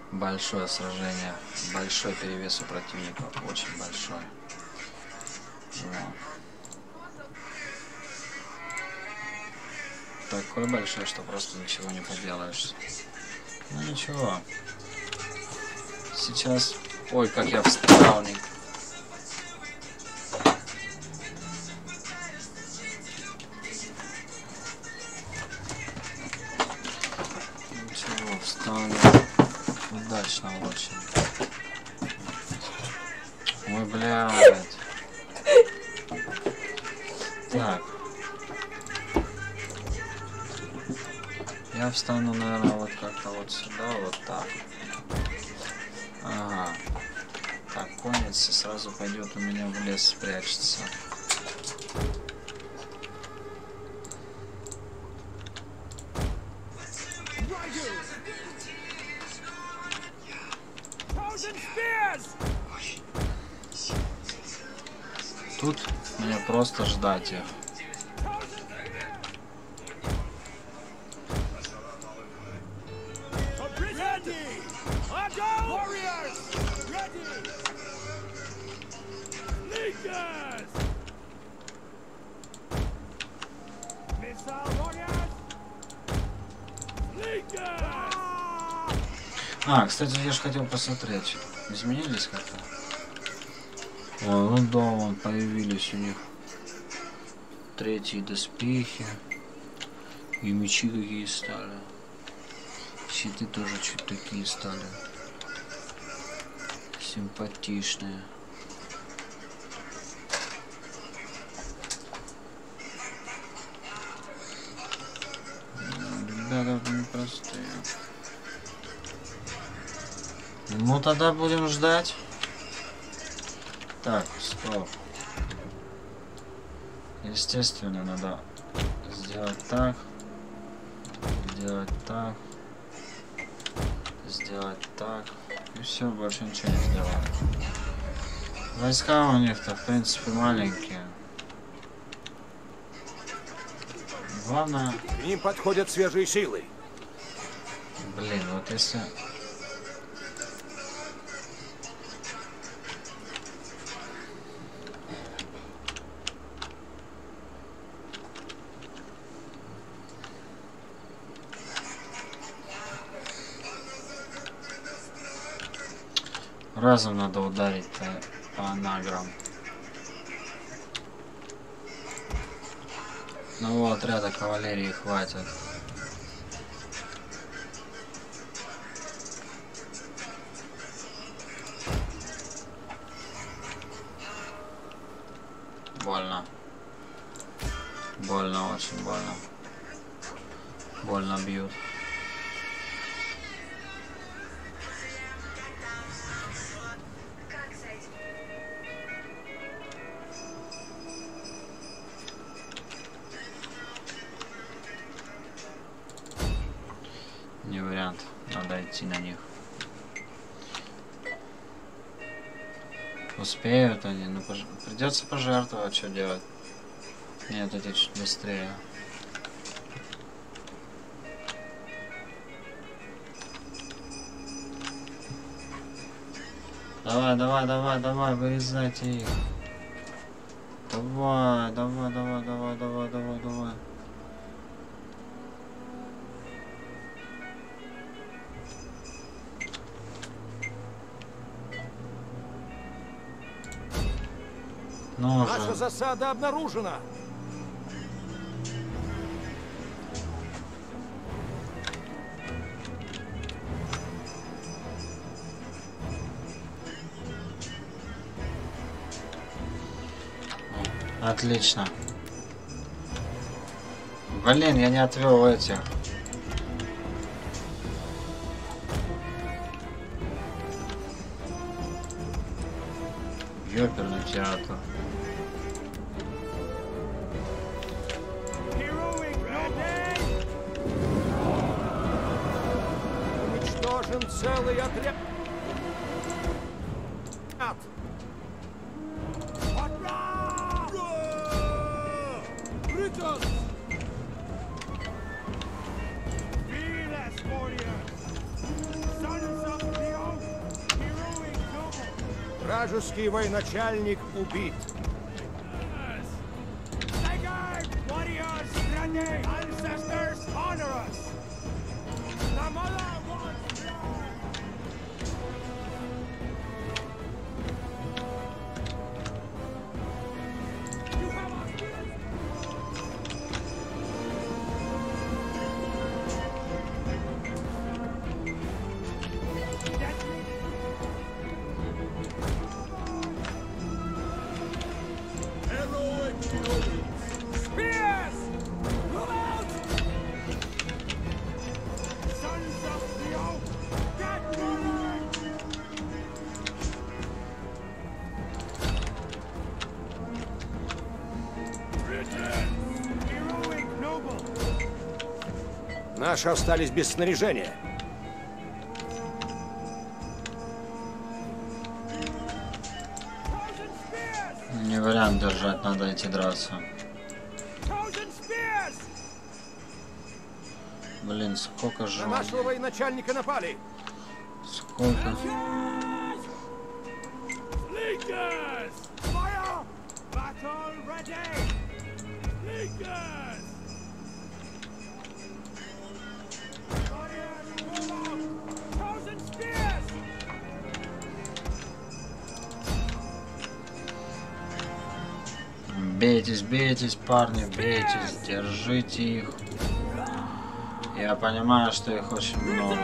Большое сражение. Большой перевес у противников. Очень большой. Вот. Такой большой, что просто ничего не поделаешь. Ну ничего. Сейчас... Ой, как я встал. Ничего, встану. Удачно очень. Ой, блядь. Так. Я встану, наверное, вот как-то вот сюда, вот так. Ага. Так, конец сразу пойдет у меня в лес спрячется. Тут мне просто ждать их. А, кстати, я же хотел посмотреть, изменились как-то? О, ну да, вон появились у них третьи доспехи. И мечи какие стали. Щиты тоже чуть такие стали. Симпатичные. Ребята непростые. Ну тогда будем ждать. Так, стоп. Естественно, надо сделать так. Сделать так. Сделать так. И все, больше ничего не сделаем. Войска у них-то, в принципе, маленькие. Главное... К ним подходят свежие силы. Блин, вот если... Разом надо ударить по награм. Одного отряда кавалерии хватит. Больно. Больно, очень больно. Больно бьют. Не вариант, надо идти на них. Успеют они, но придется пожертвовать, что делать. Нет, эти чуть быстрее. Давай, давай, давай, давай, вырезайте их. Давай, давай, давай, давай, давай, давай, давай. Ну Наша же. засада обнаружена. Отлично. Блин, я не отвел этих. Ёперный театр. Уничтожен целый отряд. Вражеский военачальник убит. Наши остались без снаряжения. Не вариант держать, надо идти драться. Блин, сколько же... На нашего военачальника напали. Сколько? Бейтесь, бейтесь, парни, бейтесь, держите их. Я понимаю, что их очень много.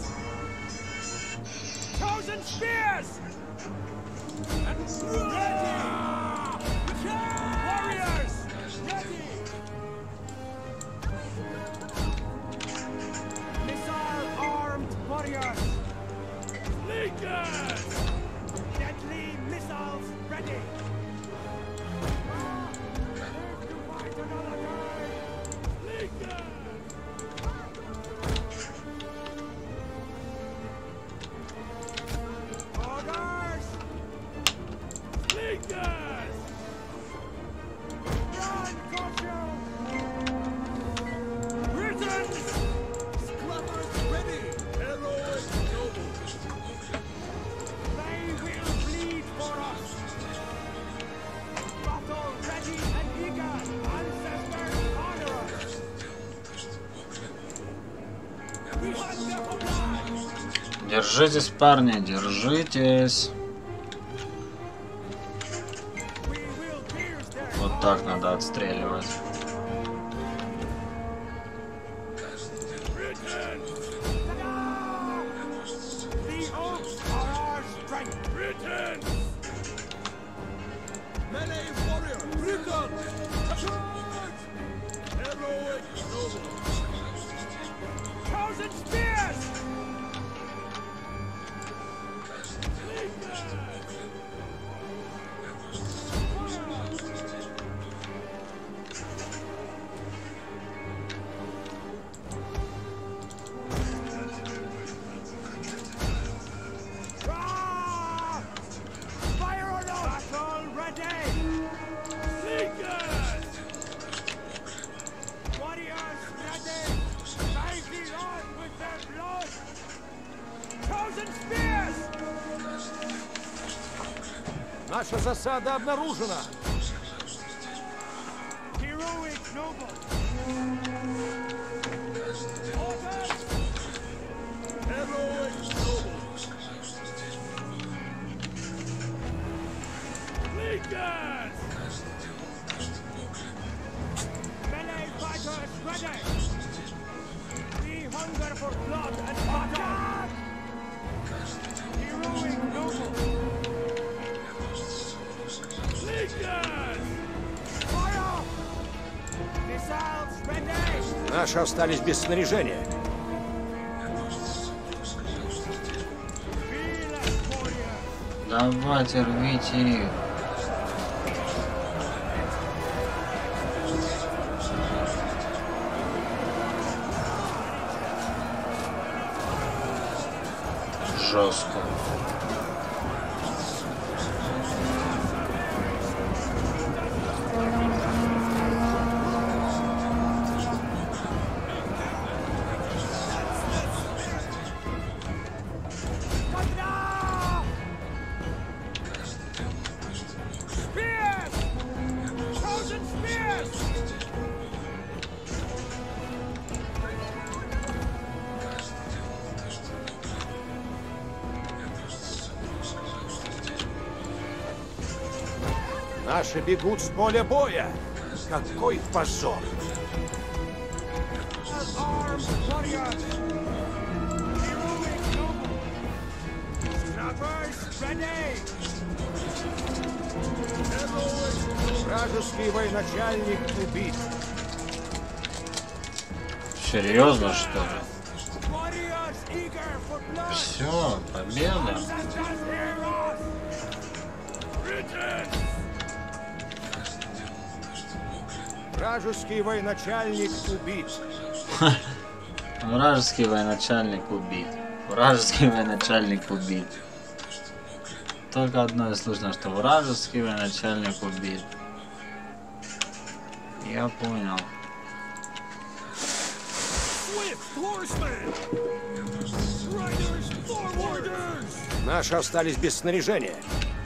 Держитесь, парни, держитесь. Вот так надо отстреливать. Наша засада обнаружена. Наши остались без снаряжения. Давайте, рвите их. Жестко. Наши бегут с поля боя. Какой позор! Вражеский военачальник убит. Серьезно, что ли? Все, победа. Вражеский военачальник убит. Вражеский военачальник убит. Вражеский военачальник убит. Только одно и слышно, что вражеский военачальник убит. Я понял. Наши остались без снаряжения.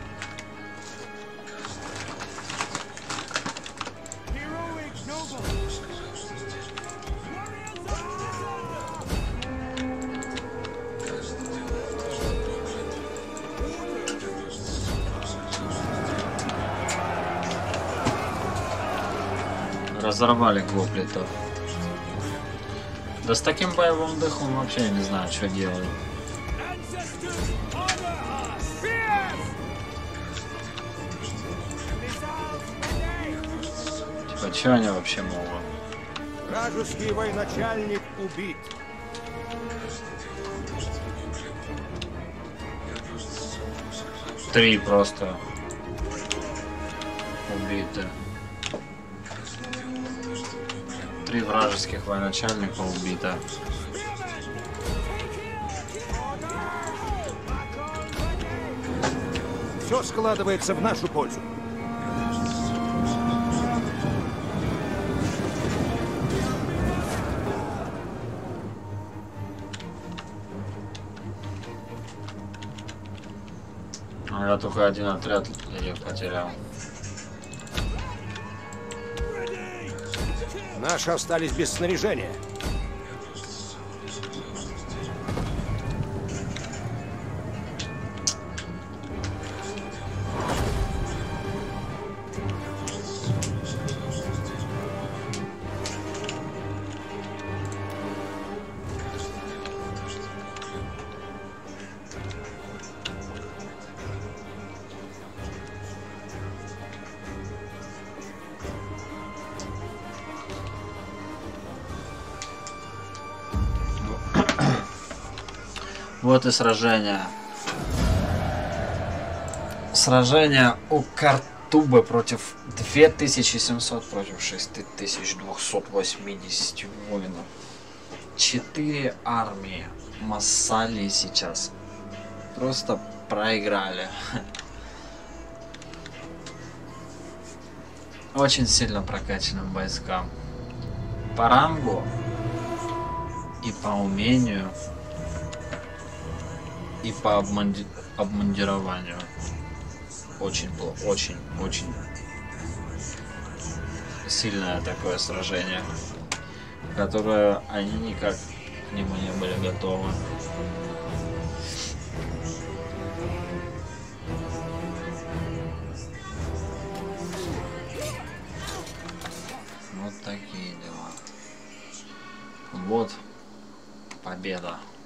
Разорвали гоплитов. Да с таким боевым духом вообще не знаю, что делать. Типа, что они вообще могут? Вражеский военачальник убит. Три просто убиты. 3 вражеских военачальника убито. Все складывается в нашу пользу. Я только один отряд я потерял. Наши остались без снаряжения. Вот и сражение. Сражение у Картубы против 2700 против 6280 воинов. 4 армии Массалии сейчас просто проиграли. Очень сильно прокачанным войскам. По рангу и по умению и по обмундированию. Очень плохо, очень сильное такое сражение, которое они никак к нему не были готовы. Вот такие дела. Вот победа.